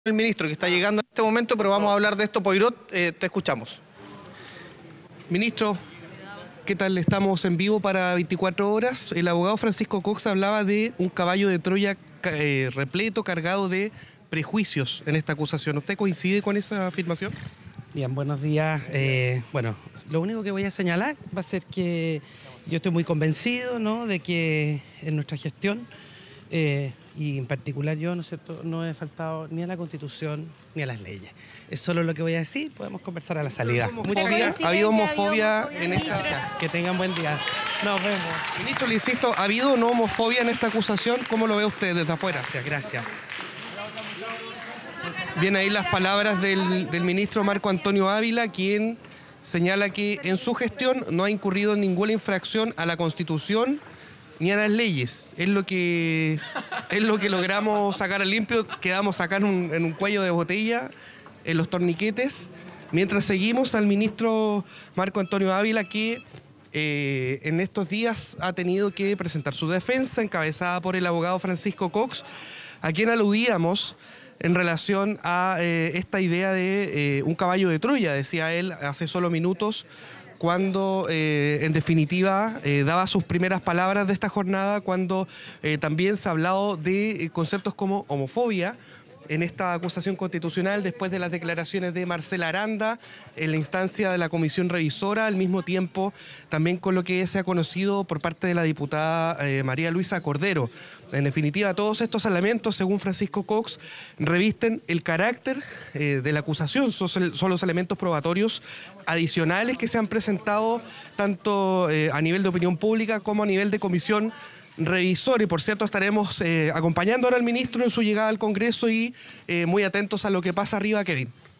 El ministro que está llegando en este momento, pero vamos a hablar de esto. Poirot, te escuchamos. Ministro, ¿qué tal? Estamos en vivo para 24 horas. El abogado Francisco Cox hablaba de un caballo de Troya repleto, cargado de prejuicios en esta acusación. ¿Usted coincide con esa afirmación? Bien, buenos días. Bueno, lo único que voy a señalar va a ser que yo estoy muy convencido, ¿no?, de que en nuestra gestión, y en particular yo, ¿no es cierto?, no he faltado ni a la Constitución ni a las leyes. Es solo lo que voy a decir, podemos conversar a la salida. ¿Ha habido homofobia en esta? Que tengan buen día. Nos vemos. Ministro, le insisto, ¿ha habido o no homofobia en esta acusación? ¿Cómo lo ve usted desde afuera? Gracias. Bien, ahí las palabras del ministro Marco Antonio Ávila, quien señala que en su gestión no ha incurrido en ninguna infracción a la Constitución ni a las leyes. Es lo que logramos sacar al limpio. Quedamos acá en un cuello de botella, en los torniquetes, mientras seguimos al ministro Marco Antonio Ávila, que en estos días ha tenido que presentar su defensa, encabezada por el abogado Francisco Cox, a quien aludíamos en relación a esta idea de un caballo de Troya, decía él hace solo minutos, cuando en definitiva daba sus primeras palabras de esta jornada, cuando también se ha hablado de conceptos como homofobia en esta acusación constitucional, después de las declaraciones de Marcela Aranda en la instancia de la comisión revisora, al mismo tiempo también con lo que se ha conocido por parte de la diputada María Luisa Cordero. En definitiva, todos estos elementos, según Francisco Cox, revisten el carácter de la acusación, son los elementos probatorios adicionales que se han presentado tanto a nivel de opinión pública como a nivel de comisión revisor. Y por cierto, estaremos acompañando ahora al ministro en su llegada al Congreso y muy atentos a lo que pasa arriba, Kevin.